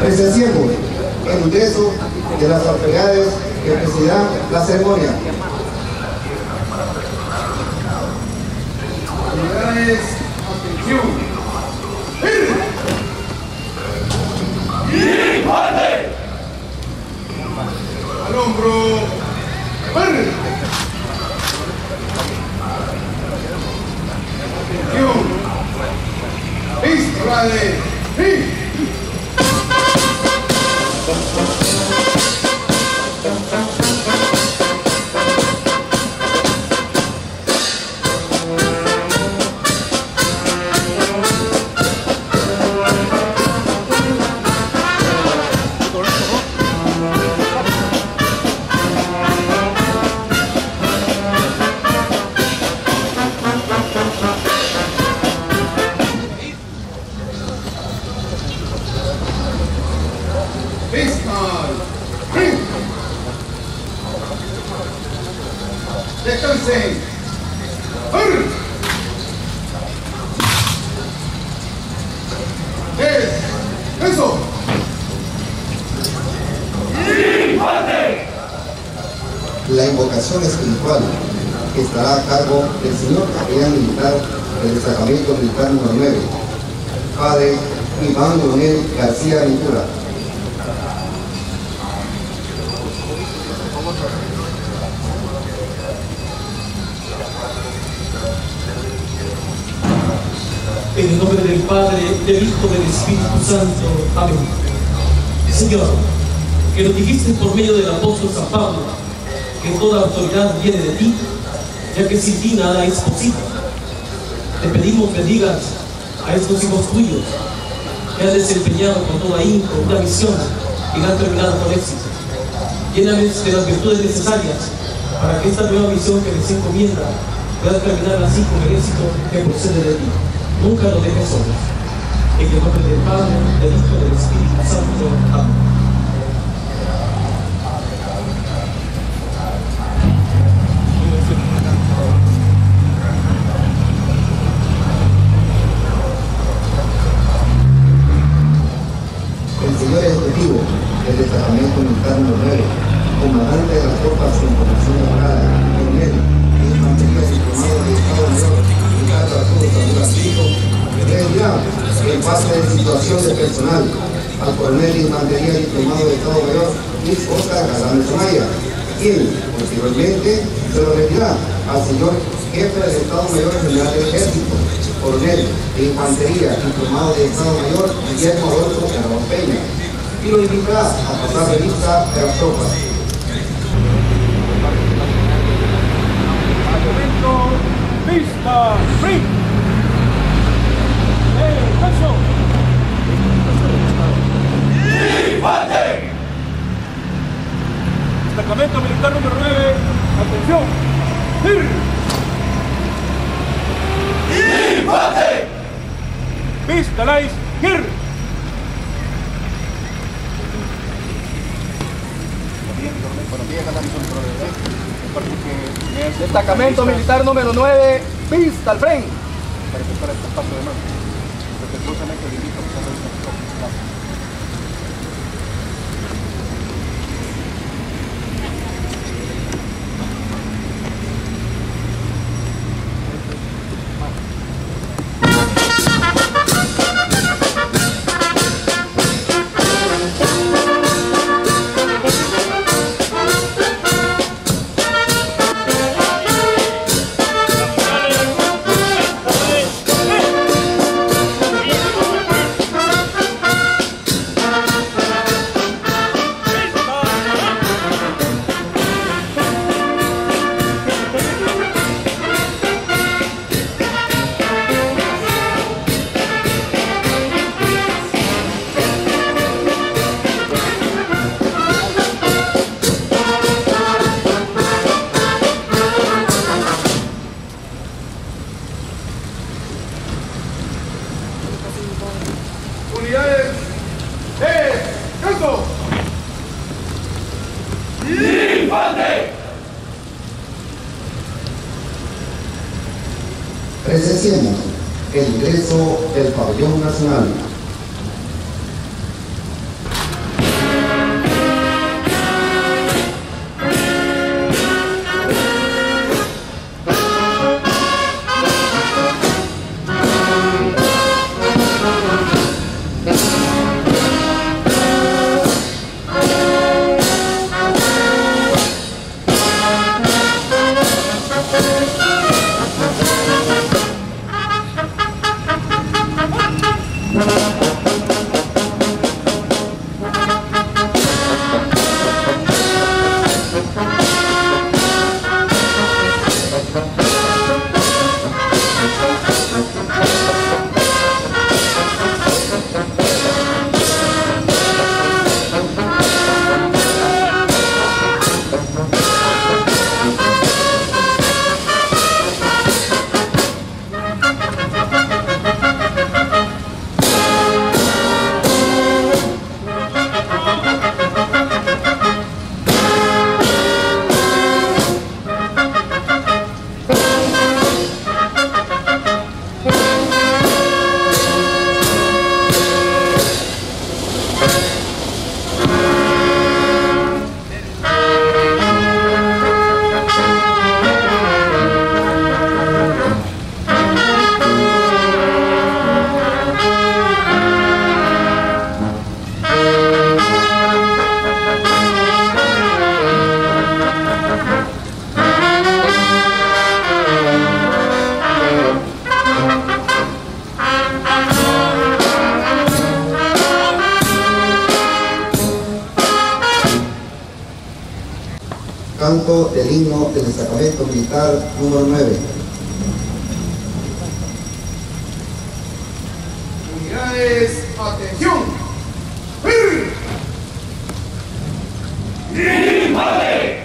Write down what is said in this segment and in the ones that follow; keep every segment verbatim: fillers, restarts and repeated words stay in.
Presenciemos el ingreso de las autoridades que presidirán la ceremonia. Autoridades, atención. ¡Infante! Al hombro. Atención. Vista de fin. Descansen. Es eso. ¡Infante! La invocación espiritual estará a cargo del señor capellán militar del destacamento militar número nueve, padre Iván Leonel García Ventura. En el nombre del Padre, del Hijo, del Espíritu Santo. Amén. Señor, que nos dijiste por medio del apóstol San Pablo que toda autoridad viene de ti, ya que sin ti nada es posible. Te pedimos que digas a estos hijos tuyos que han desempeñado con toda ahínco una misión y la han terminado con éxito. Llénales de las virtudes necesarias para que esta nueva misión que les encomienda pueda terminar así con el éxito que procede de ti. Nunca lo dejes solos. En el nombre del Padre, del Hijo y del Espíritu Santo. Amén. El señor ejecutivo del destacamento militar número nueve, comandante de las tropas en formación laboral, coronel de infantería diplomado de Estado Mayor, Ricardo Arturo Zamora Rico, rendirá en fase de situación de personal al coronel de infantería diplomado de Estado Mayor, Luis Oscar Galán Somaya, quien posteriormente se lo rendirá al señor jefe del Estado Mayor General del Ejército, coronel de infantería diplomado de Estado Mayor Guillermo Adolfo Carabón Peña, y lo invitará a pasar revista de las tropas. Al momento, vista, free. ¡Eh, paso! ¡Infante! Destacamento militar número nueve, atención. ¡Infante! Vista, lais, gir. Destacamento militar número nueve, vista al frente. Para efectuar este paso de mano. Respetuosamente le invito a pasar la vista. Unidades, ¡eh! ¡Eso! ¡Infante! Presenciemos el ingreso del pabellón nacional. Canto del himno del destacamento militar número nueve. Unidades, atención. ¡Invade!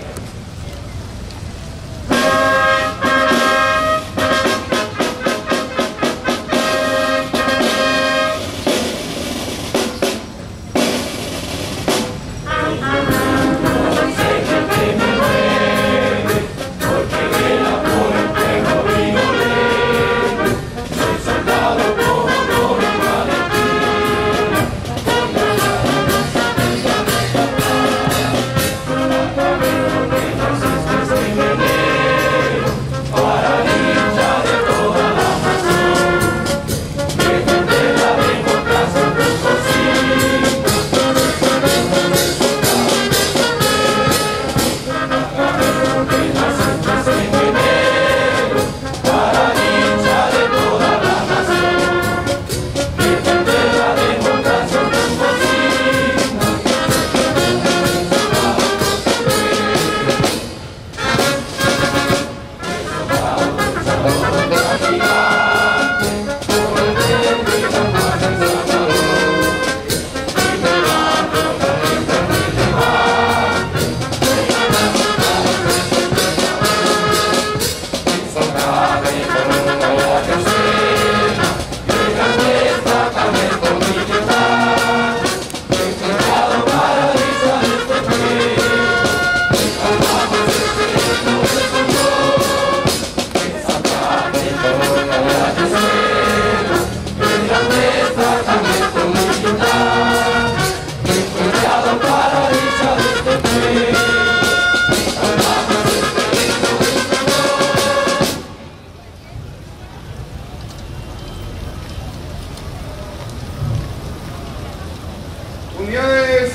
Unidades,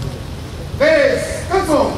descanso.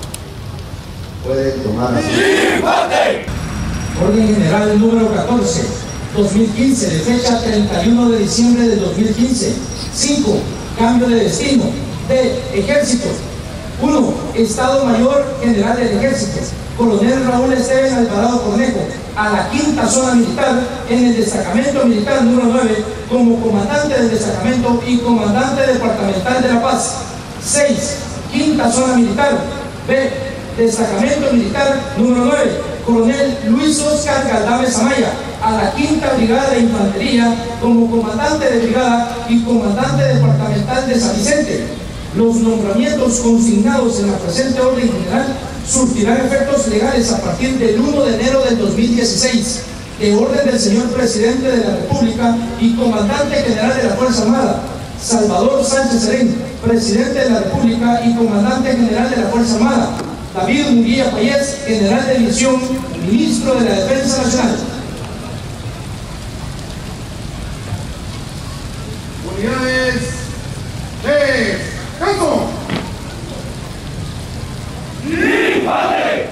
Puede tomar asiento. ¡Invade! Orden General número catorce, dos mil quince, de fecha treinta y uno de diciembre de dos mil quince. cinco. Cambio de destino. D. Ejército. uno. Estado Mayor General del Ejército. Coronel Raúl Esteban Alvarado Cornejo, a la quinta zona militar en el destacamento militar número nueve como comandante del destacamento y comandante departamental de La Paz. seis. Quinta zona militar. B. Destacamento militar número nueve, Coronel Luis Oscar Galdames Amaya, a la quinta brigada de infantería como comandante de brigada y comandante departamental de San Vicente. Los nombramientos consignados en la presente orden general surtirán efectos legales a partir del uno de enero del dos mil dieciséis, de orden del señor Presidente de la República y Comandante General de la Fuerza Armada, Salvador Sánchez Serén, Presidente de la República y Comandante General de la Fuerza Armada, David Munguía Payés, General de División, Ministro de la Defensa Nacional. Unidades, descanso. ¡Invade!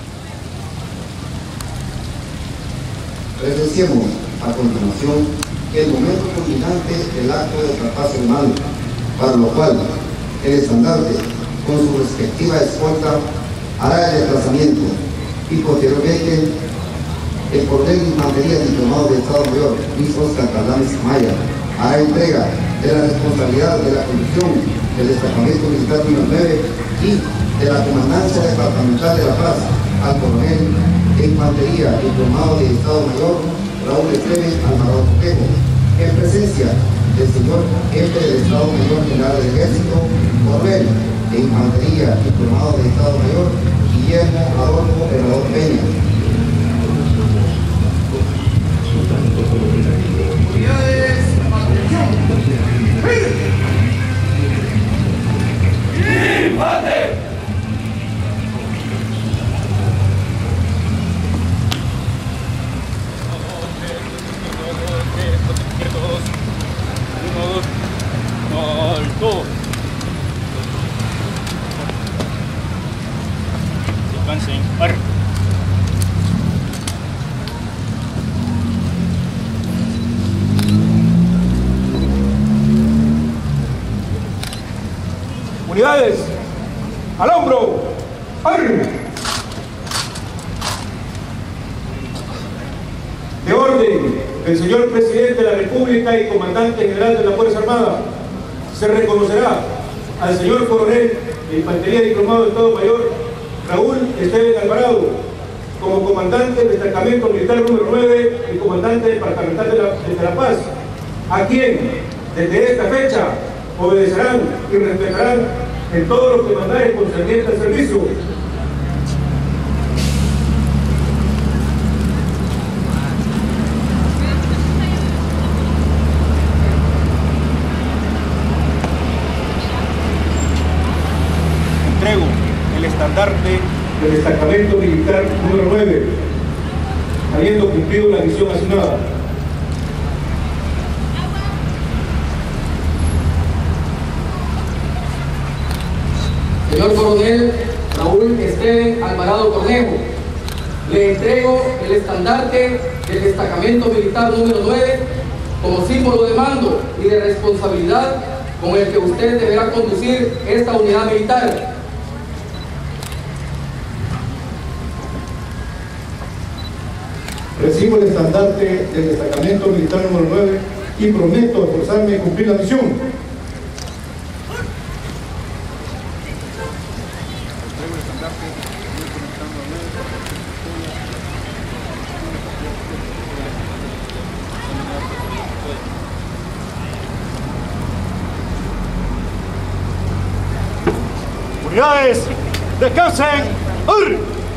Presenciemos a continuación el momento culminante del acto de traspaso de mando, para lo cual el estandarte, con su respectiva escolta, hará el desplazamiento y posteriormente el coronel de infantería diplomado de Estado Mayor, Luis Oscar Galdames Amaya, hará entrega de la responsabilidad de la conducción del destacamento militar número nueve y de la comandancia departamental de La Paz al coronel de infantería diplomado de Estado Mayor Raúl Esteban Alvarado Cornejo, en presencia del señor jefe del Estado Mayor General del Ejército, coronel de infantería diplomado de Estado Mayor Guillermo Adolfo Herrador Peña. Unidades, atención. ¡Invade! Alto. Descansen. Ar. Unidades, al hombro. ¡Ar! del señor Presidente de la República y Comandante General de la Fuerza Armada, se reconocerá al señor Coronel de Infantería Diplomado de Estado Mayor Raúl Esteban Alvarado como Comandante del Destacamento Militar número nueve y Comandante Departamental de la, de la Paz, a quien desde esta fecha obedecerán y respetarán en todos los demandares concernientes al servicio. Entrego el estandarte del Destacamento Militar número nueve, habiendo cumplido la misión asignada. Señor Coronel Raúl Esteban Alvarado Cornejo, le entrego el estandarte del Destacamento Militar número nueve como símbolo de mando y de responsabilidad con el que usted deberá conducir esta unidad militar. Recibo el estandarte del Destacamento Militar número nueve y prometo esforzarme en cumplir la misión. Unidades, descansen. ¡Ar!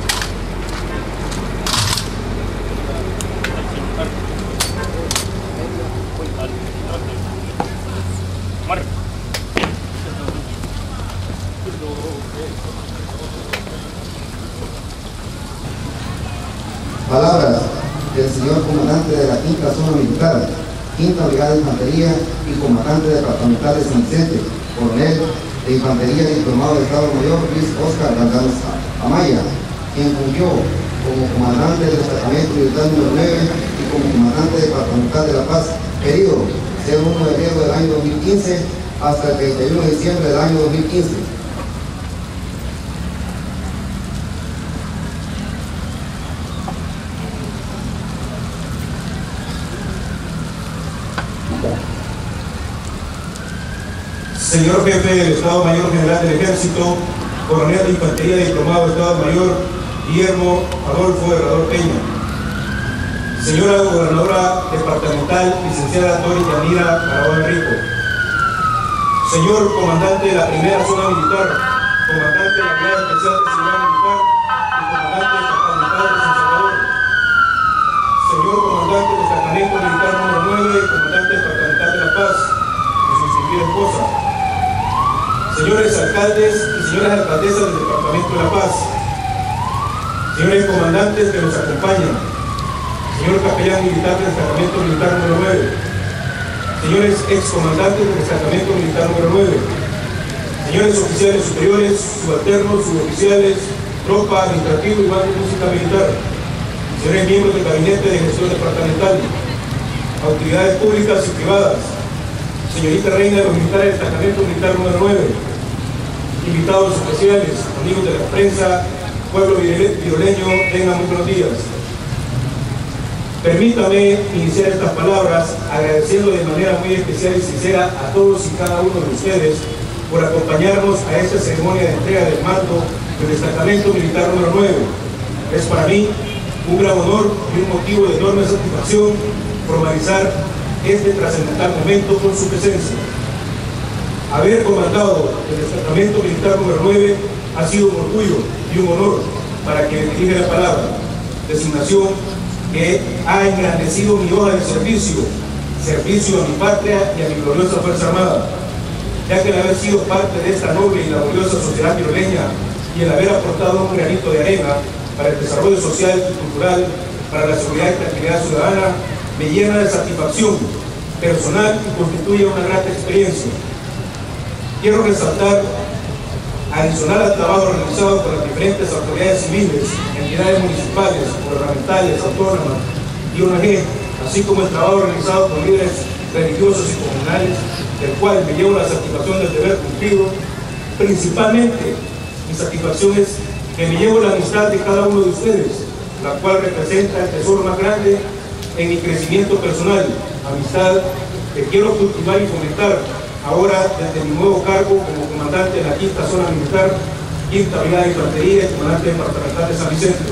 Palabras del señor Comandante de la Quinta Zona Militar, Quinta Brigada de Infantería y Comandante Departamental de San Vicente, Coronel de Infantería Diplomado de Estado Mayor Luis Oscar Galdanos Amaya, quien fungió como Comandante del Destacamento Militar número nueve y como Comandante Departamental de La Paz, periodo del uno de enero del año dos mil quince hasta el treinta y uno de diciembre del año dos mil quince. Señor Jefe del Estado Mayor General del Ejército, Coronel de Infantería Diplomado de Estado Mayor, Guillermo Adolfo Herrador Peña. Señora Gobernadora Departamental, licenciada Tori Yanira Barahona Rico. Señor Comandante de la Primera Zona Militar, Comandante de la Brigada Especial de Seguridad Militar y Comandante Departamental de San Salvador. Señor Comandante del Destacamento Militar número nueve y Comandante Departamental de La Paz, de su distinguida esposa. Señores alcaldes y señoras alcaldesas del Departamento de La Paz, señores comandantes que nos acompañan, señor capellán militar del Destacamento Militar número nueve, señores excomandantes del Destacamento Militar número nueve, señores oficiales superiores, subalternos, suboficiales, tropa, administrativo y banda de música militar, señores miembros del Gabinete de Gestión Departamental, autoridades públicas y privadas, señorita reina de los militares del Destacamento Militar número nueve, invitados especiales, amigos de la prensa, pueblo viroleño, tengan muy buenos días. Permítame iniciar estas palabras agradeciendo de manera muy especial y sincera a todos y cada uno de ustedes por acompañarnos a esta ceremonia de entrega del mando del Destacamento Militar número nueve. Es para mí un gran honor y un motivo de enorme satisfacción formalizar este trascendental momento con su presencia. Haber comandado el Destacamento Militar número nueve ha sido un orgullo y un honor para quien dirige la palabra, designación que ha engrandecido mi hoja de servicio, servicio a mi patria y a mi gloriosa Fuerza Armada, ya que el haber sido parte de esta noble y laboriosa sociedad viroleña y el haber aportado un granito de arena para el desarrollo social y cultural, para la seguridad y tranquilidad ciudadana, me llena de satisfacción personal y constituye una grata experiencia. Quiero resaltar, adicional al trabajo realizado por las diferentes autoridades civiles, entidades municipales, gubernamentales, autónomas y O N G, así como el trabajo realizado por líderes religiosos y comunales, del cual me llevo la satisfacción del deber cumplido. Principalmente, mi satisfacción es que me llevo la amistad de cada uno de ustedes, la cual representa el tesoro más grande en mi crecimiento personal, amistad que quiero cultivar y fomentar ahora desde mi nuevo cargo como comandante de la quinta zona militar, quinta brigada de infantería y comandante departamental de San Vicente.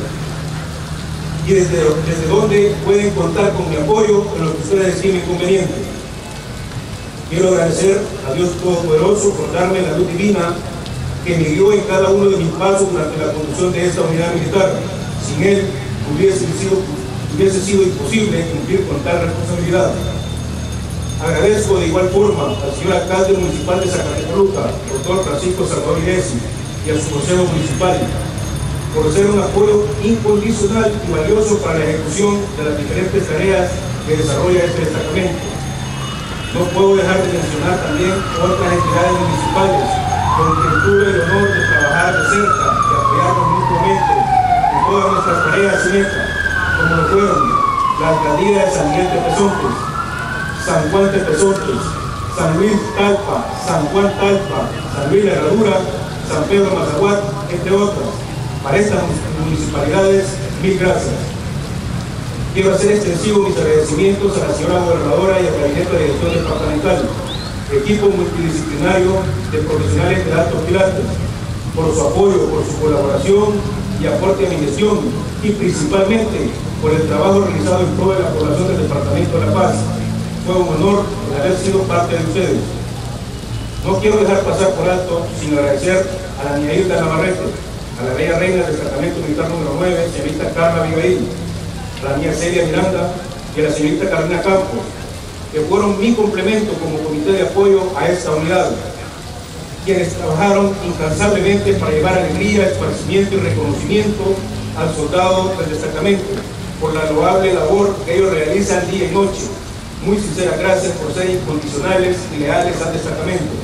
Y desde, desde donde pueden contar con mi apoyo en lo que ustedes estimen conveniente. Quiero agradecer a Dios Todopoderoso por darme la luz divina que me guió en cada uno de mis pasos durante la conducción de esta unidad militar. Sin él hubiese sido, hubiese sido imposible cumplir con tal responsabilidad. Agradezco de igual forma al señor alcalde municipal de Zacatecoluca, doctor Francisco Salvador Iresi, y a su consejo municipal, por ser un apoyo incondicional y valioso para la ejecución de las diferentes tareas que desarrolla este destacamento. No puedo dejar de mencionar también otras entidades municipales con quien tuve el honor de trabajar de cerca y apoyarnos mutuamente en todas nuestras tareas y metas, como lo fueron la alcaldía de San Miguel de Tepezontes, San Juan de Tepezontes, San Luis Talpa, San Juan Talpa, San Luis La Herradura, San Pedro Mazahuat, entre otras. Para estas municipalidades, mil gracias. Quiero hacer extensivos mis agradecimientos a la señora gobernadora y al gabinete de dirección departamental, equipo multidisciplinario de profesionales de alto quilate, por su apoyo, por su colaboración y aporte a mi gestión, y principalmente por el trabajo realizado en toda la población del departamento de La Paz. Fue un honor el haber sido parte de ustedes. No quiero dejar pasar por alto sin agradecer a la niña Hilda Navarrete, a la bella reina del destacamento militar número nueve, señorita Carla Abigail, a la niña Celia Miranda y a la señorita Carolina Campos, que fueron mi complemento como comité de apoyo a esta unidad, quienes trabajaron incansablemente para llevar alegría, esparcimiento y reconocimiento al soldado del destacamento por la loable labor que ellos realizan día y noche. Muy sinceras gracias por ser incondicionales y leales al destacamento.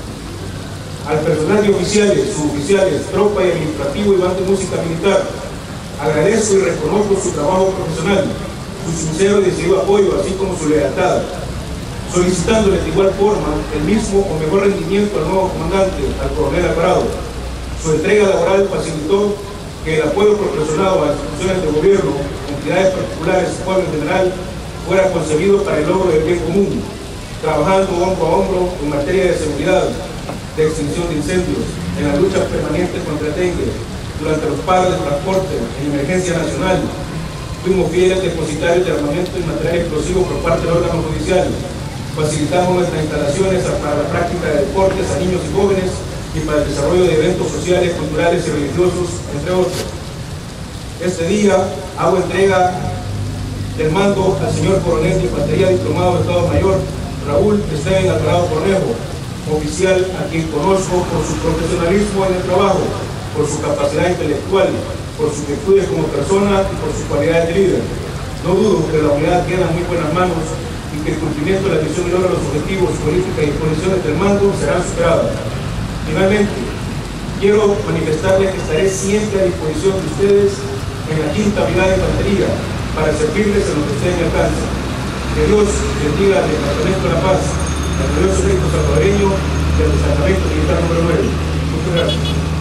Al personal de oficiales, suboficiales, tropa y administrativo y banda de música militar, agradezco y reconozco su trabajo profesional, su sincero y decidido apoyo, así como su lealtad, solicitándoles de igual forma el mismo o mejor rendimiento al nuevo comandante, al coronel Alvarado. Su entrega laboral facilitó que el apoyo proporcionado a instituciones de gobierno, entidades particulares y pueblo en general fuera concebido para el logro del bien común, trabajando hombro a hombro en materia de seguridad, de extinción de incendios, en la lucha permanente contra el dengue, durante los paros de transporte, en emergencia nacional. Fuimos fieles depositarios de armamento y material explosivo por parte del órgano judicial. Facilitamos nuestras instalaciones para la práctica de deportes a niños y jóvenes y para el desarrollo de eventos sociales, culturales y religiosos, entre otros. Este día hago entrega del mando al señor coronel de infantería diplomado de Estado Mayor, Raúl Esteban Alvarado Cornejo, oficial a quien conozco por su profesionalismo en el trabajo, por su capacidad intelectual, por sus virtudes como persona y por sus cualidades de líder. No dudo que la unidad queda en muy buenas manos y que el cumplimiento de la misión y logro de los objetivos, políticas y disposiciones del mando serán superadas. Finalmente, quiero manifestarles que estaré siempre a disposición de ustedes en la quinta brigada de infantería para servirles en lo que esté en mi alcance. Que Dios bendiga al Departamento de La Paz, al glorioso Cristo salvadoreño y al destacamento militar número nueve. Muchas gracias.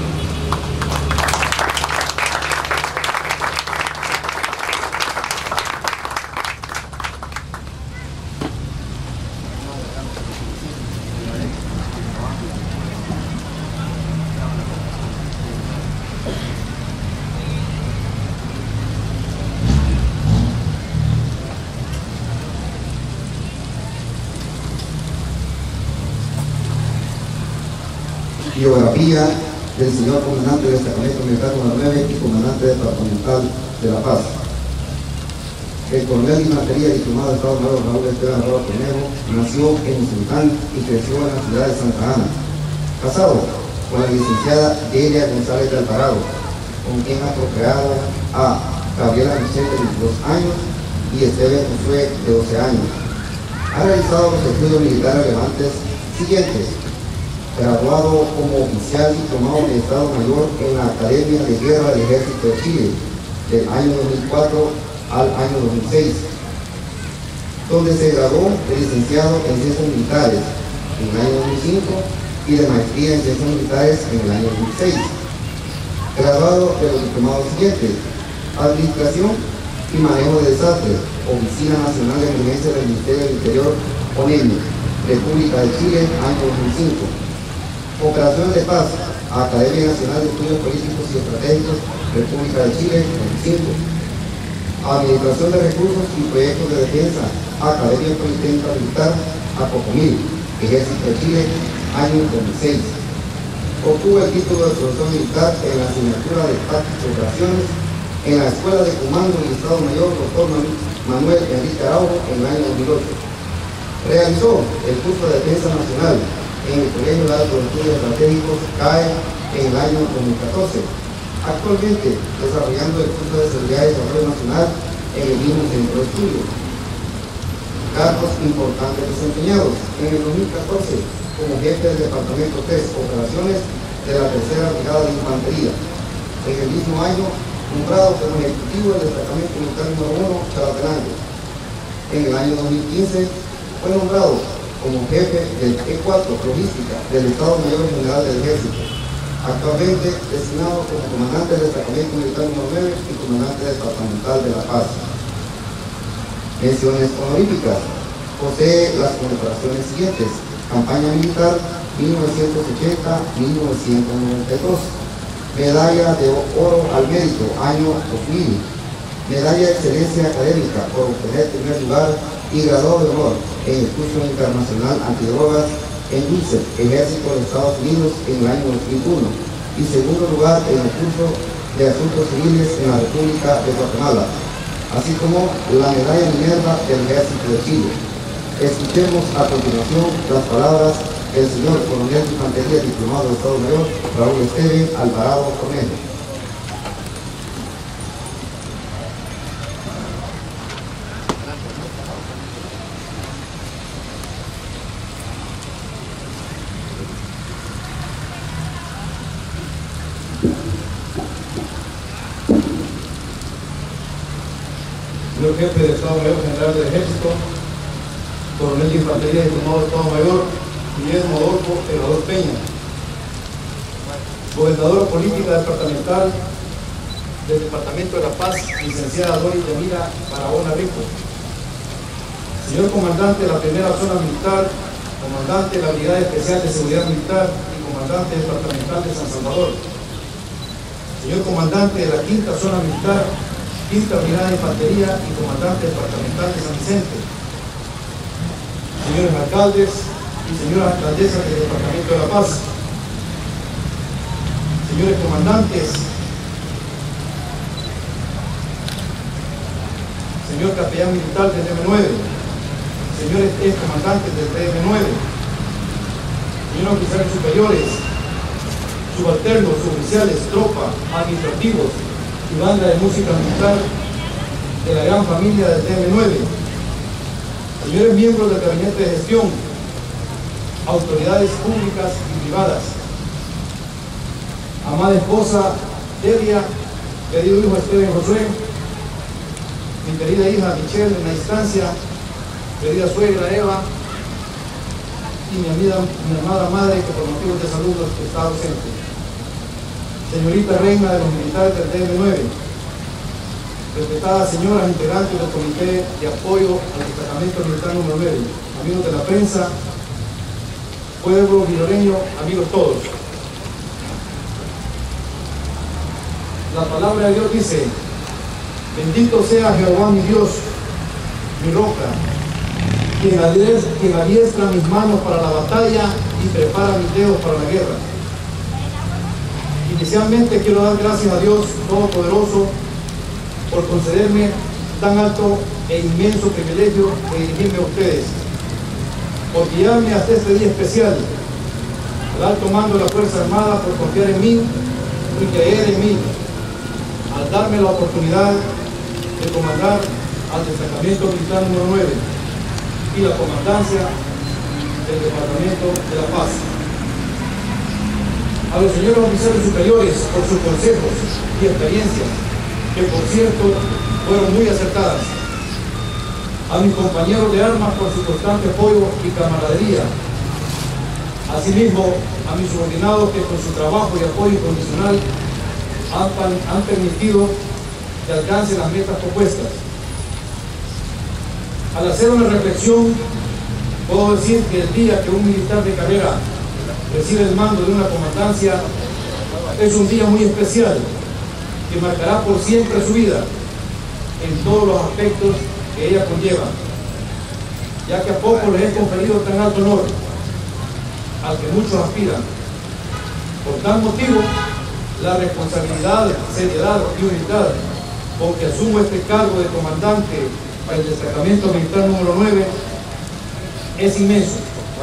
Biografía del señor comandante del destacamento militar número nueve y comandante departamental de La Paz. El coronel de infantería diplomado de Estado Mayor Raúl Esteban Alvarado Cornejo nació en Usulután y creció en la ciudad de Santa Ana. Casado con la licenciada Delia González de Alvarado, con quien ha procreado a Gabriela Michelle de veintidós años y Esteban Josué de doce años. Ha realizado los estudios militares relevantes siguientes: graduado como oficial diplomado de Estado Mayor en la Academia de Guerra del Ejército de Chile del año dos mil cuatro al año dos mil seis, donde se graduó de licenciado en Ciencias Militares en el año dos mil cinco y de maestría en Ciencias Militares en el año dos mil seis. Graduado de los diplomados siguientes: Administración y Manejo de Desastres, Oficina Nacional de Emergencia del Ministerio del Interior, ONEMI, República de Chile, año dos mil cinco. Operaciones de Paz, Academia Nacional de Estudios Políticos y Estratégicos, República de Chile, dos mil cinco. Administración de Recursos y Proyectos de Defensa, Academia Politécnica Militar, APOCOMIL, Ejército de Chile, año dos mil seis. Obtuvo el título de profesor militar en la asignatura de Tácticas y Operaciones en la Escuela de Comando y Estado Mayor doctor Manuel Enrique Araujo en el año dos mil ocho. Realizó el curso de Defensa Nacional en el Colegio de Altos Estudios Estratégicos C A E en el año dos mil catorce. Actualmente desarrollando el curso de Seguridad y Desarrollo Nacional en el mismo centro de estudio. Cargos importantes desempeñados. En el dos mil catorce, como jefe del Departamento tres, Operaciones de la Tercera Brigada de Infantería. En el mismo año, nombrado como ejecutivo del Destacamento Militar número uno, Chalatenango. En el año dos mil quince, fue nombrado como jefe del E cuatro, Logística, del Estado Mayor General del Ejército. Actualmente designado como comandante del Destacamento Militar número nueve y comandante departamental de La Paz. Menciones honoríficas. Posee las condecoraciones siguientes: Campaña Militar mil novecientos ochenta a mil novecientos noventa y dos, Medalla de Oro al Mérito, año dos mil, Medalla de Excelencia Académica por obtener primer lugar y graduado de honor en el curso internacional antidrogas en U C E P, Ejército de Estados Unidos, en el año dos mil uno, y segundo lugar en el curso de Asuntos Civiles en la República de Guatemala, así como la Medalla Minerva del Ejército de Chile. Escuchemos a continuación las palabras del señor Coronel de Infantería, diplomado de Estado Mayor, Raúl Esteban Alvarado Cornejo. Señor Jefe del Estado Mayor General del Ejército, Coronel de Infantería, diplomado de Estado Mayor, Guillermo Adolfo Herrador Peña, Gobernadora Política Departamental del Departamento de La Paz, licenciada Doris Yamira Barahona Rico, señor Comandante de la Primera Zona Militar, Comandante de la Brigada Especial de Seguridad Militar y Comandante Departamental de San Salvador, señor Comandante de la Quinta Zona Militar, Quinta Brigada de Infantería y Comandante Departamental de San Vicente, señores alcaldes y señoras alcaldesas del Departamento de La Paz, señores comandantes, señor capellán militar del D M nueve, señores ex comandantes del D M nueve, señores oficiales superiores, subalternos, oficiales, tropa, administrativos y banda de música militar de la gran familia del D M nueve, señores miembros del Gabinete de Gestión, autoridades públicas y privadas, amada esposa Delia, querido hijo Esteban Josué, mi querida hija Michelle en la instancia, querida suegra Eva y mi amiga, mi amada madre que por motivos de salud está ausente, señorita reina de los militares del D M nueve, respetadas señoras integrantes del Comité de Apoyo al Destacamento Militar número nueve, amigos de la prensa, pueblo viloreño, amigos todos. La palabra de Dios dice: bendito sea Jehová mi Dios, mi roca, quien adiestra, quien adiestra mis manos para la batalla y prepara mis dedos para la guerra. Inicialmente quiero dar gracias a Dios Todopoderoso por concederme tan alto e inmenso privilegio de dirigirme a ustedes, por guiarme hasta este día especial, al alto mando de la Fuerza Armada por confiar en mí y creer en mí, al darme la oportunidad de comandar al Destacamento Militar número nueve y la comandancia del Departamento de La Paz. A los señores oficiales superiores por sus consejos y experiencias, que por cierto fueron muy acertadas. A mis compañeros de armas por su constante apoyo y camaradería. Asimismo, a mis subordinados que con su trabajo y apoyo incondicional han, han permitido que alcance las metas propuestas. Al hacer una reflexión, puedo decir que el día que un militar de carrera recibe el mando de una comandancia es un día muy especial que marcará por siempre su vida en todos los aspectos que ella conlleva, ya que a poco les he conferido tan alto honor al que muchos aspiran. Por tal motivo, la responsabilidad, seriedad y humildad con que asumo este cargo de comandante del destacamento militar número nueve es inmenso.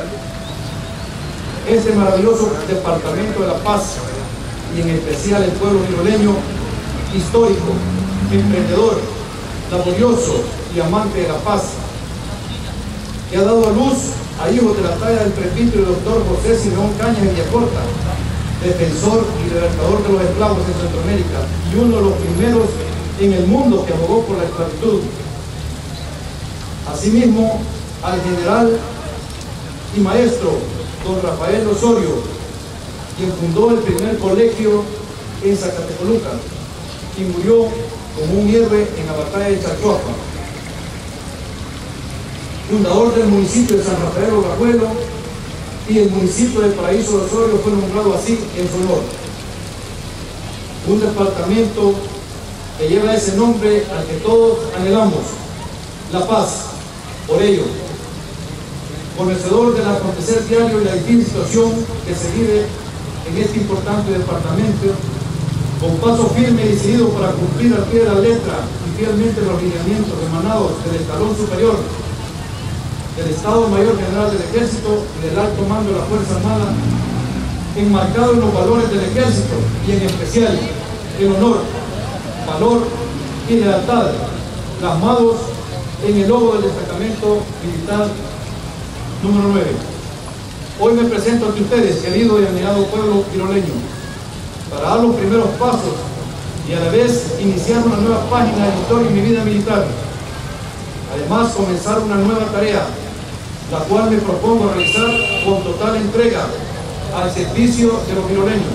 Este maravilloso departamento de La Paz, y en especial el pueblo giroleño, histórico, emprendedor, laborioso y amante de la paz, que ha dado a luz a hijos de la talla del presbítero y doctor José Simeón Cañas en Villacorta, defensor y libertador de los esclavos en Centroamérica, y uno de los primeros en el mundo que abogó por la esclavitud. Asimismo, al general y maestro don Rafael Osorio, quien fundó el primer colegio en Zacatecoluca y murió como un héroe en la batalla de Chachuapa. Fundador del municipio de San Rafael Ogajuelo, y el municipio de Paraíso de Osorio fue nombrado así en su honor. Un departamento que lleva ese nombre al que todos anhelamos, La Paz. Por ello, conocedor del acontecer diario y la difícil situación que se vive en este importante departamento, con paso firme y decidido para cumplir al pie de la letra y fielmente los lineamientos emanados del escalón superior del Estado Mayor General del Ejército y del alto mando de la Fuerza Armada, enmarcado en los valores del Ejército y en especial el honor, valor y lealtad, plasmados en el logo del destacamento militar número nueve. Hoy me presento ante ustedes, querido y admirado pueblo giroleño, para dar los primeros pasos y a la vez iniciar una nueva página de historia en mi vida militar. Además, comenzar una nueva tarea, la cual me propongo realizar con total entrega al servicio de los giroleños,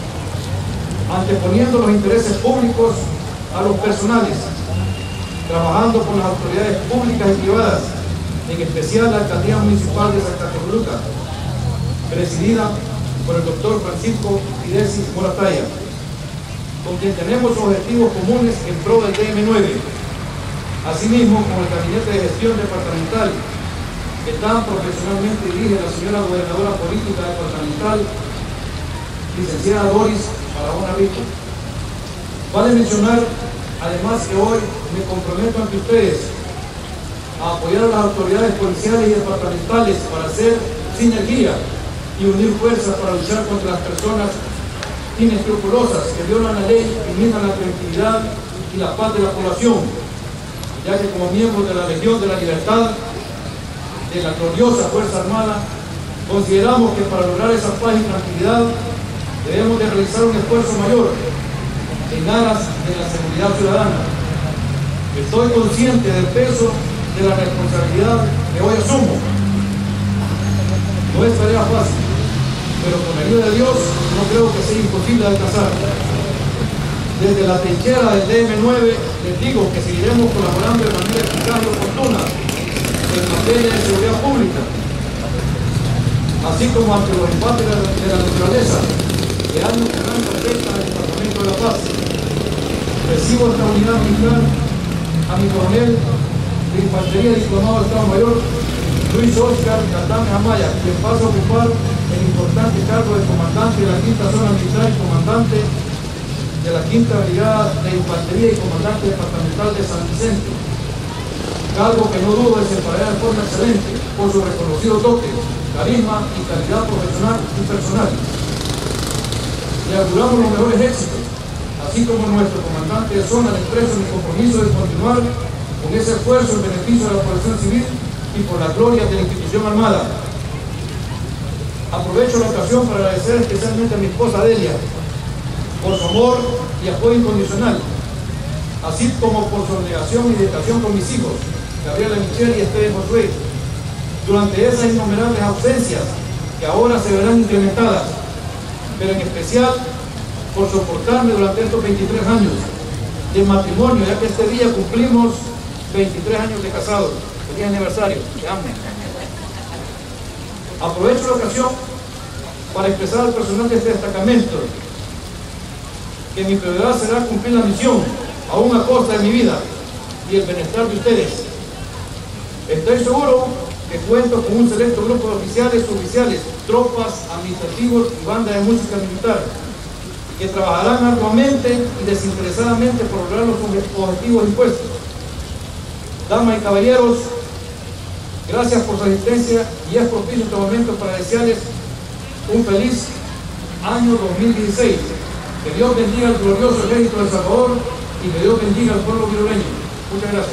anteponiendo los intereses públicos a los personales, trabajando con las autoridades públicas y privadas, en especial la Alcaldía Municipal de Zacatecoluca, presidida por el doctor Francisco Fidesi Morataya, con quien tenemos objetivos comunes en pro del D M nueve, asimismo con el Gabinete de Gestión Departamental, que tan profesionalmente dirige la señora Gobernadora Política Departamental, licenciada Doris Barahona Rico. Vale mencionar, además, que hoy me comprometo ante ustedes a apoyar a las autoridades policiales y departamentales para hacer sinergia y unir fuerzas para luchar contra las personas inescrupulosas que violan la ley y minan la tranquilidad y la paz de la población, ya que como miembros de la Legión de la Libertad, de la gloriosa Fuerza Armada, consideramos que para lograr esa paz y tranquilidad debemos de realizar un esfuerzo mayor en aras de la seguridad ciudadana. Estoy consciente del peso de la responsabilidad que hoy asumo. No es tarea fácil, pero con la ayuda de Dios no creo que sea imposible de alcanzar. Desde la trinchera del D M nueve les digo que seguiremos colaborando de manera eficaz y oportuna en materia de seguridad pública, así como ante los embates de la, de la naturaleza que años que dan afectan al Departamento de La Paz. Recibo esta unidad militar a mi coronel de Infantería Diplomado de Estado Mayor, Luis Oscar Catame Amaya, quien pasa a ocupar el importante cargo de comandante de la quinta Zona Militar y comandante de la quinta Brigada de Infantería y comandante departamental de San Vicente, cargo que no dudo desempeñar de forma excelente por su reconocido toque, carisma y calidad profesional y personal. Le auguramos los mejores éxitos, así como nuestro comandante de zona le expreso mi compromiso de continuar con ese esfuerzo en beneficio de la población civil y por la gloria de la institución armada. Aprovecho la ocasión para agradecer especialmente a mi esposa Delia por su amor y apoyo incondicional, así como por su obligación y dedicación con mis hijos, Gabriela Michelle y Esteban Josué, durante esas innumerables ausencias que ahora se verán incrementadas, pero en especial por soportarme durante estos veintitrés años, de matrimonio, ya que este día cumplimos veintitrés años de casados. Feliz aniversario, te amo. Aprovecho la ocasión para expresar al personal de este destacamento que mi prioridad será cumplir la misión, aún a costa de mi vida y el bienestar de ustedes. Estoy seguro que cuento con un selecto grupo de oficiales, oficiales, tropas, administrativos y bandas de música militar que trabajarán arduamente y desinteresadamente por lograr los objetivos impuestos. Damas y caballeros, gracias por su asistencia y es propicio este momento para desearles un feliz año dos mil dieciséis. Que Dios bendiga al glorioso ejército de El Salvador y que Dios bendiga al pueblo viroleño. Muchas gracias.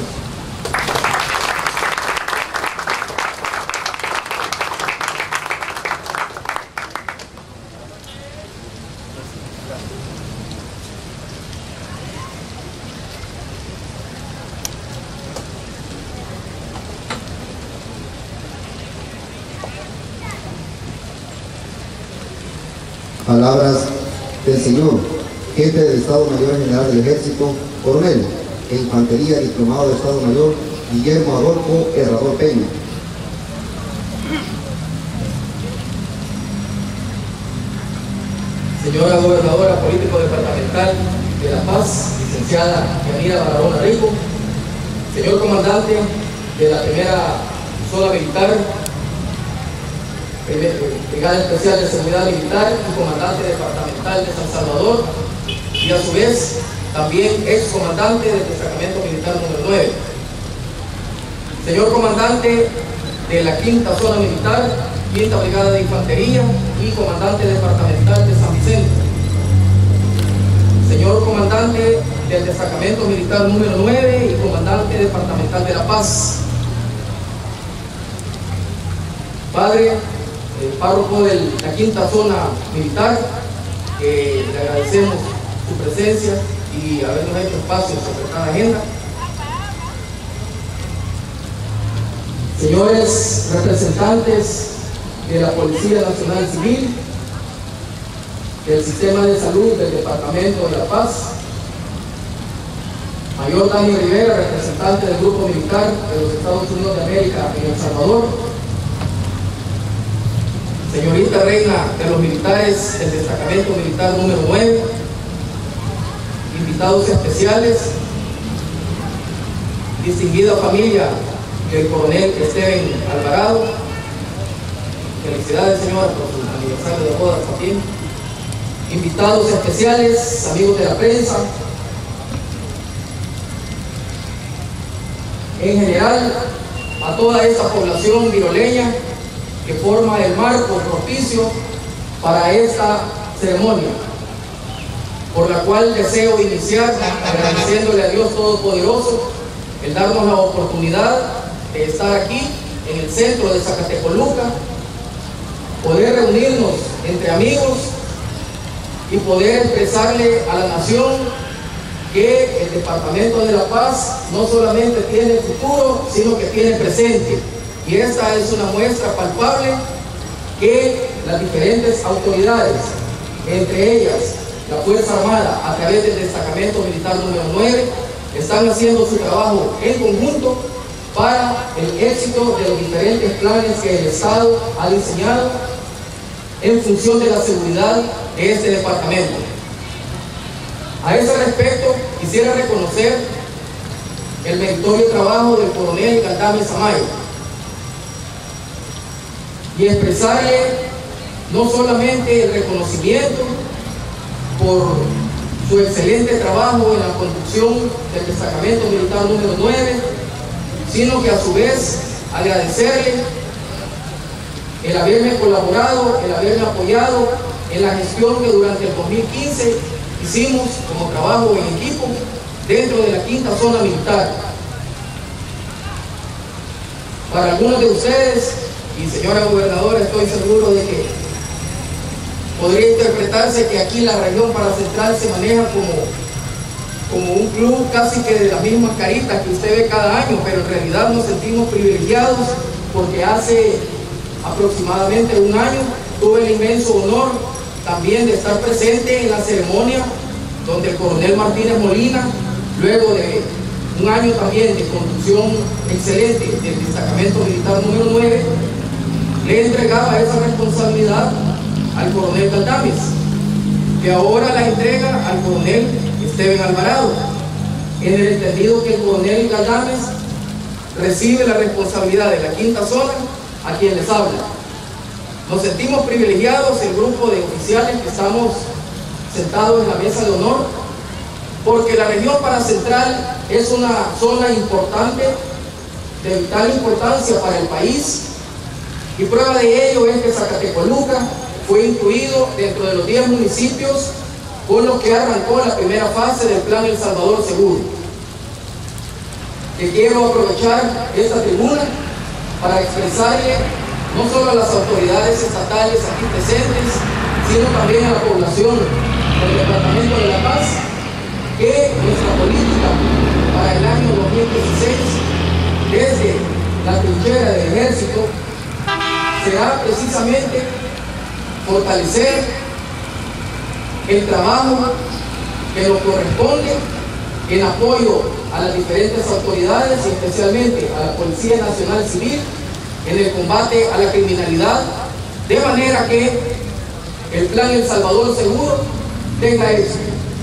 Palabras del señor jefe del Estado Mayor General del Ejército, coronel de Infantería diplomado de Estado Mayor, Guillermo Adolfo Herrador Peña. Señora Gobernadora Político Departamental de La Paz, licenciada Yanira Barahona Rico, señor Comandante de la Primera Zona Militar, Brigada Especial de Seguridad Militar y Comandante Departamental de San Salvador, y a su vez también ex comandante del Destacamento Militar número nueve. Señor Comandante de la Quinta Zona Militar, Quinta Brigada de Infantería y Comandante Departamental de San Vicente. Señor Comandante del Destacamento Militar número nueve y Comandante Departamental de La Paz. Padre, el párroco de la Quinta Zona Militar, que le agradecemos su presencia y habernos hecho espacio en su apretada agenda. Señores representantes de la Policía Nacional Civil, del Sistema de Salud del Departamento de La Paz, Mayor Dani Rivera, representante del Grupo Militar de los Estados Unidos de América en El Salvador, señorita Reina de los Militares del Destacamento Militar número nueve, invitados especiales, distinguida familia del coronel Esteban Alvarado, felicidades señora por su aniversario de bodas también, invitados especiales, amigos de la prensa, en general a toda esta población viroleña que forma el marco propicio para esta ceremonia, por la cual deseo iniciar agradeciéndole a Dios Todopoderoso el darnos la oportunidad de estar aquí en el centro de Zacatecoluca, poder reunirnos entre amigos y poder expresarle a la nación que el Departamento de La Paz no solamente tiene futuro, sino que tiene presente. Y esta es una muestra palpable que las diferentes autoridades, entre ellas la Fuerza Armada a través del Destacamento Militar número nueve, están haciendo su trabajo en conjunto para el éxito de los diferentes planes que el Estado ha diseñado en función de la seguridad de este departamento. A ese respecto, quisiera reconocer el meritorio trabajo del coronel Galdames Amaya y expresarle no solamente el reconocimiento por su excelente trabajo en la conducción del Destacamento Militar número nueve, sino que a su vez agradecerle el haberme colaborado, el haberme apoyado en la gestión que durante el dos mil quince hicimos como trabajo en equipo dentro de la Quinta Zona Militar. Para algunos de ustedes, y señora gobernadora, estoy seguro de que podría interpretarse que aquí la región para Central se maneja como, como un club casi que de las mismas caritas que usted ve cada año, pero en realidad nos sentimos privilegiados porque hace aproximadamente un año tuve el inmenso honor también de estar presente en la ceremonia donde el coronel Martínez Molina luego de un año también de conducción excelente del destacamento militar número nueve, le entregaba esa responsabilidad al coronel Galdames, que ahora la entrega al coronel Esteban Alvarado, en el entendido que el coronel Galdames recibe la responsabilidad de la quinta zona a quien les habla. Nos sentimos privilegiados, el grupo de oficiales que estamos sentados en la mesa de honor, porque la región paracentral es una zona importante, de vital importancia para el país, y prueba de ello es que Zacatecoluca fue incluido dentro de los diez municipios con los que arrancó la primera fase del Plan El Salvador Seguro. Que quiero aprovechar esta tribuna para expresarle no solo a las autoridades estatales aquí presentes, sino también a la población del Departamento de La Paz, que nuestra política para el año dos mil dieciséis, desde la trinchera del Ejército, será precisamente fortalecer el trabajo que nos corresponde en apoyo a las diferentes autoridades y especialmente a la Policía Nacional Civil en el combate a la criminalidad, de manera que el Plan El Salvador Seguro tenga éxito.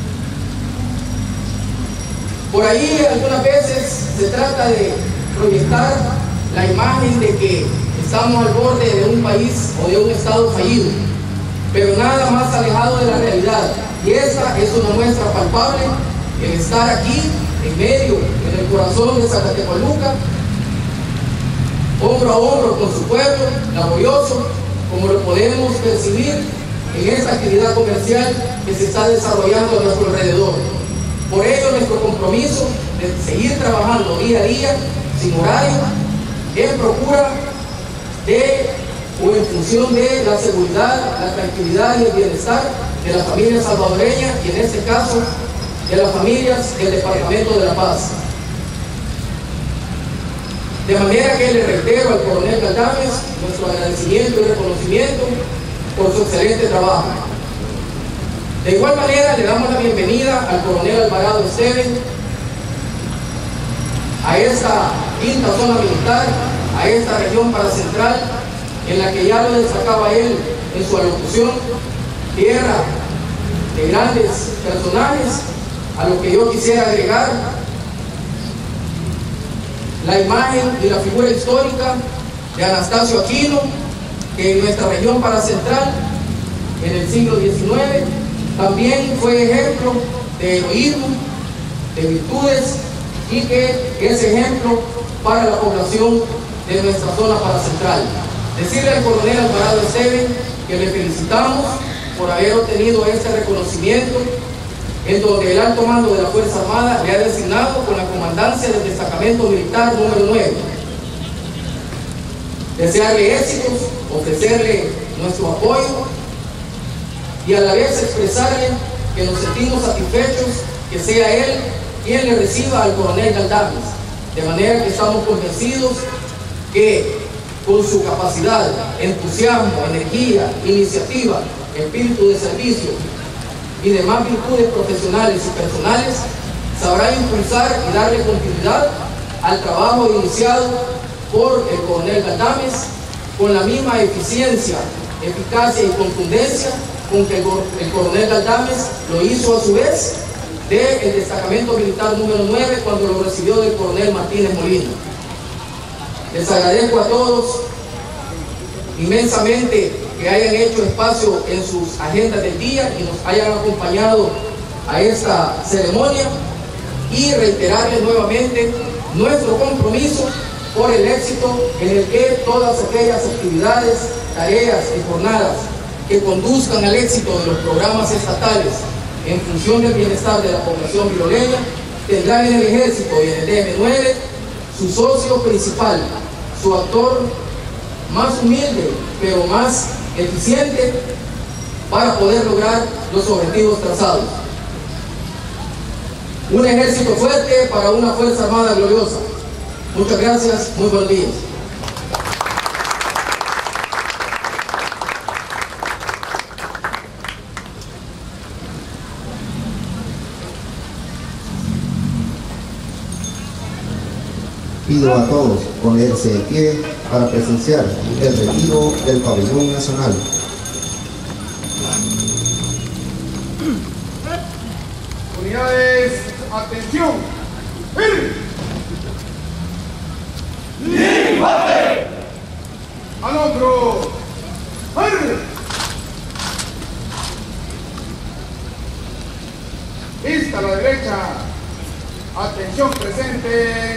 Por ahí algunas veces se trata de proyectar la imagen de que estamos al borde de un país o de un estado fallido, pero nada más alejado de la realidad, y esa es una muestra palpable, el estar aquí en medio, en el corazón de Zacatecoluca, hombro a hombro con su pueblo, laborioso, como lo podemos percibir en esta actividad comercial que se está desarrollando a nuestro alrededor. Por ello, nuestro compromiso de seguir trabajando día a día, sin horario, en procura de, o en función de la seguridad, la tranquilidad y el bienestar de la familia salvadoreña, y en este caso, de las familias del Departamento de La Paz. De manera que le reitero al coronel Galdames nuestro agradecimiento y reconocimiento por su excelente trabajo. De igual manera, le damos la bienvenida al coronel Alvarado Esteban a esta quinta zona militar, a esta región paracentral, en la que ya lo destacaba él en su alocución, tierra de grandes personajes, a lo que yo quisiera agregar la imagen y la figura histórica de Anastasio Aquino, que en nuestra región paracentral, en el siglo diecinueve, también fue ejemplo de heroísmo, de virtudes, y que es ejemplo para la población de nuestra zona paracentral. Decirle al coronel Alvarado Esteban que le felicitamos por haber obtenido este reconocimiento, en donde el alto mando de la Fuerza Armada le ha designado con la comandancia del destacamento militar número nueve. Desearle éxitos, ofrecerle nuestro apoyo y a la vez expresarle que nos sentimos satisfechos que sea él quien le reciba al coronel Galdames, de manera que estamos convencidos que con su capacidad, entusiasmo, energía, iniciativa, espíritu de servicio y demás virtudes profesionales y personales, sabrá impulsar y darle continuidad al trabajo iniciado por el coronel Galdames con la misma eficiencia, eficacia y contundencia con que el coronel Galdames lo hizo a su vez del destacamento militar número nueve cuando lo recibió del coronel Martínez Molina. Les agradezco a todos inmensamente que hayan hecho espacio en sus agendas del día y nos hayan acompañado a esta ceremonia, y reiterarles nuevamente nuestro compromiso por el éxito en el que todas aquellas actividades, tareas y jornadas que conduzcan al éxito de los programas estatales en función del bienestar de la población viroleña tendrán en el Ejército y en el D M nueve su socio principal, su actor más humilde pero más eficiente para poder lograr los objetivos trazados. Un ejército fuerte para una Fuerza Armada gloriosa. Muchas gracias, muy buenos días. pido a todos ponerse de pie para presenciar el retiro del pabellón nacional. Unidades, atención. ¡Líbate! ¡Al hombro! Vista a la derecha. Atención presente.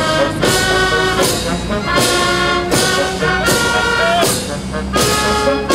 Thank you.